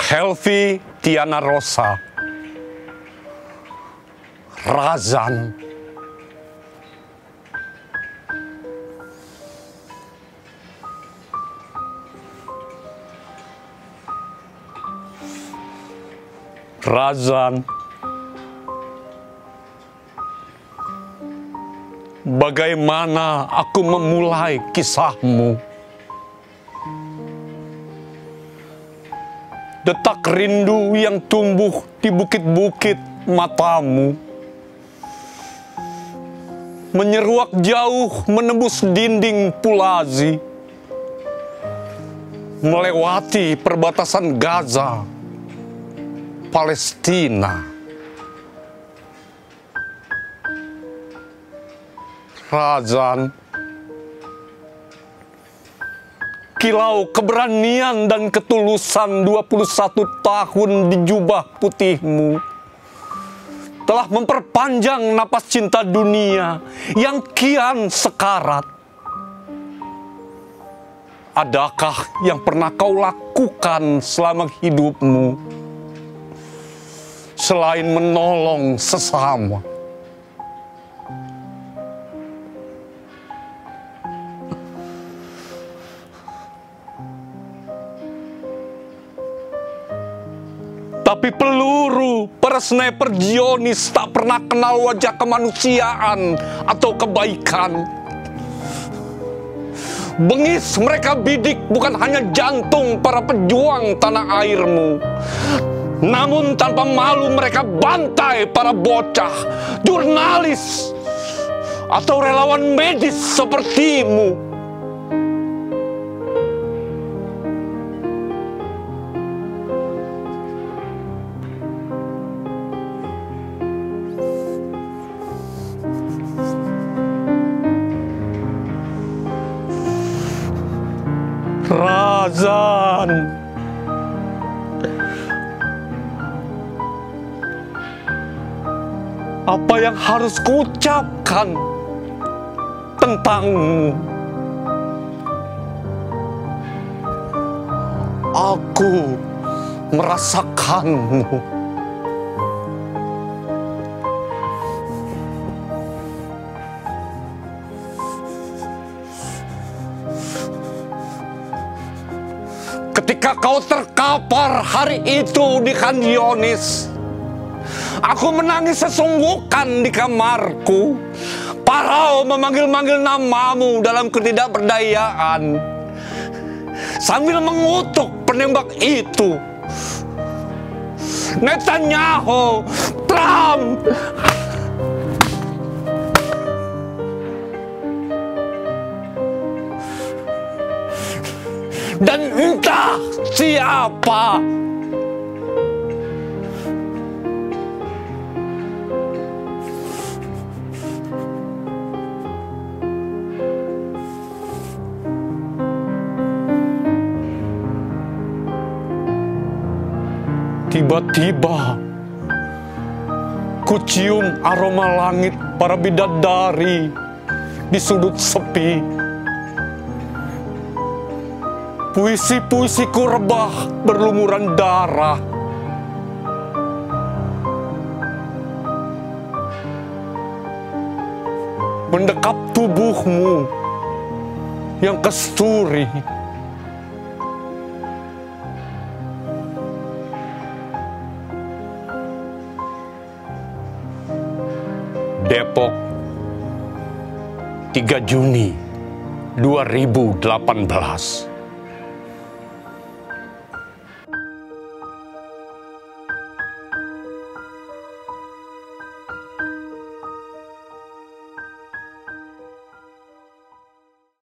Helvi Tiana Rosa, Razan. Razan, bagaimana aku memulai kisahmu? Detak rindu yang tumbuh di bukit-bukit matamu, menyeruak jauh menembus dinding Pulazi, melewati perbatasan Gaza, Palestina. Razan, kilau keberanian dan ketulusan 21 tahun di jubah putihmu telah memperpanjang napas cinta dunia yang kian sekarat. Adakah yang pernah kau lakukan selama hidupmu selain menolong sesama? Tapi peluru para sniper Zionis tak pernah kenal wajah kemanusiaan atau kebaikan. Bengis mereka bidik bukan hanya jantung para pejuang tanah airmu, namun tanpa malu mereka bantai para bocah, jurnalis, atau relawan medis sepertimu. Razan, apa yang harus kuucapkan tentangmu? Aku merasakanmu. Ketika kau terkapar hari itu di Khan Yunis, aku menangis sesungguhkan di kamarku. Parau memanggil-manggil namamu dalam ketidakberdayaan, sambil mengutuk penembak itu. Netanyahu, Trump, dan entah siapa. Tiba-tiba kucium aroma langit para bidadari di sudut sepi. Puisi-puisiku rebah berlumuran darah. Mendekap tubuhmu yang kasturi. Depok, 3 Juni 2018.